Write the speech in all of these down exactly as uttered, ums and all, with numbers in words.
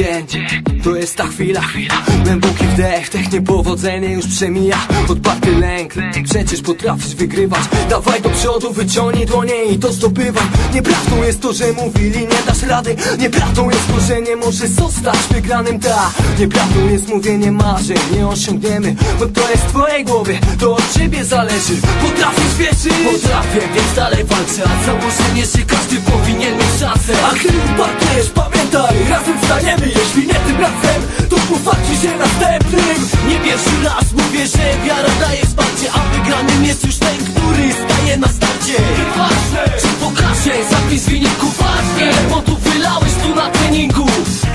dzień, to jest ta chwila. Głęboki wdech, tech niepowodzenie już przemija. Odparty lęk, przecież potrafisz wygrywać. Dawaj do przodu, wyciągnij dłonie i to zdobywaj. Nieprawdą jest to, że mówili nie dasz rady. Nieprawdą jest to, że nie możesz zostać wygranym, ta. Nieprawdą jest mówienie marzeń, nie osiągniemy, bo to jest w twojej głowie, to od ciebie zależy. Potrafisz wierzyć? Potrafię, więc dalej walczę. A założenie, że każdy powinien mieć szansę. A gdy upadniesz, pamiętaj, razem wstaniemy. Jeśli nie tym razem, to pofarci się następnym. Nie pierwszy raz mówię, że wiara daje wsparcie, a wygranym jest już ten, który staje na starcie. Nieważne, czy pokażę, zapis wyniku ważnie, bo tu wylałeś tu na treningu.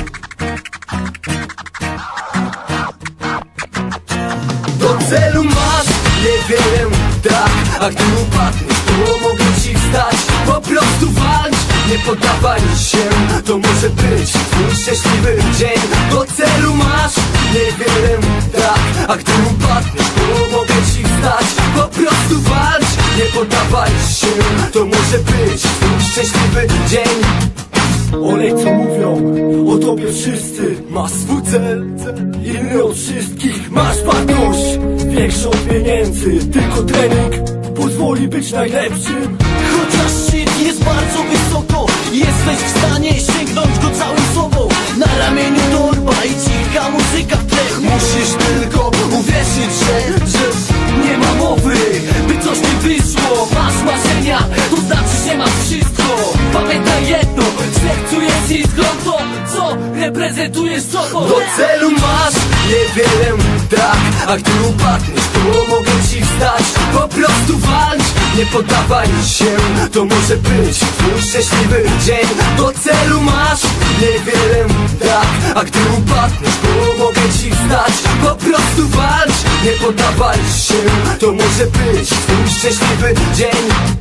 do celu masz niewiele, tak. A gdy upadniesz, to mogę ci wstać. Po prostu walcz, nie poddawaj się. To może być twój szczęśliwy dzień. Do celu masz niewiele, tak. A gdy upadniesz, to mogę ci wstać. Po prostu walcz, nie poddawaj się. To może być twój szczęśliwy dzień. Olej co mówią o tobie wszyscy. Masz swój cel, inny od wszystkich. Masz wartość większą od pieniędzy. Tylko trening pozwoli być najlepszym. Chociaż szczyt jest bardzo wysoko, jesteś w stanie sięgnąć go całym sobą. Na ramieniu torba i cicha muzyka w tle. Musisz tylko uwierzyć, że, że nie ma mowy, by coś nie wyszło. Masz marzenia, to znaczy, że masz wszystko. Pamiętaj jedno, w sercu jest iskra, to co reprezentujesz sobą. do celu masz niewiele, tak. A gdy upadniesz, to mogę ci wstać. Po prostu walcz, nie poddawaj się. To może być twój szczęśliwy dzień. Do celu masz niewiele, tak. A gdy upadniesz, to mogę ci wstać. Po prostu walcz, nie poddawaj się. To może być twój szczęśliwy dzień.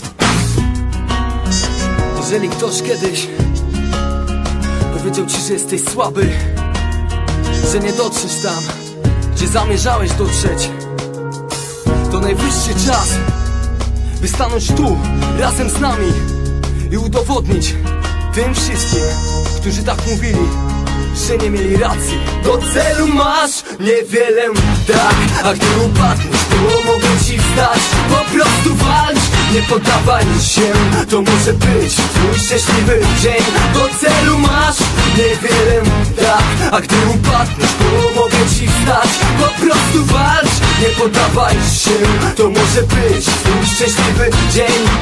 Jeżeli ktoś kiedyś powiedział ci, że jesteś słaby, że nie dotrzesz tam, gdzie zamierzałeś dotrzeć, to najwyższy czas, by stanąć tu razem z nami i udowodnić tym wszystkim, którzy tak mówili, że nie mieli racji. Do celu masz niewiele, tak. A gdy upadniesz, to mogę ci wstać. Po prostu walcz, nie poddawaj się. To może być twój szczęśliwy dzień. Do celu masz niewiele, tak. A gdy upadniesz, to mogę ci wstać. Po prostu walcz, nie poddawaj się. To może być twój szczęśliwy dzień.